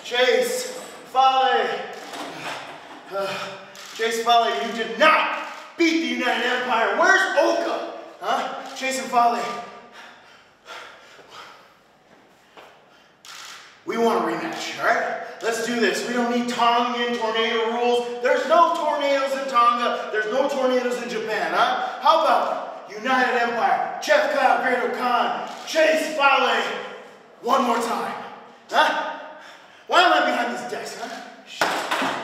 Chase, Fale. Chase, Fale, you did not beat the United Empire. Where's Oka? Huh? Chase and Fale. We want a rematch, all right? Let's do this. We don't need Tongan tornado rules. There's no tornadoes in Tonga. There's no tornadoes in Japan, huh? How about United Empire, Chef Kyle, Great Khan, Chase, Fale, one more time, huh? Why am I behind this desk, huh?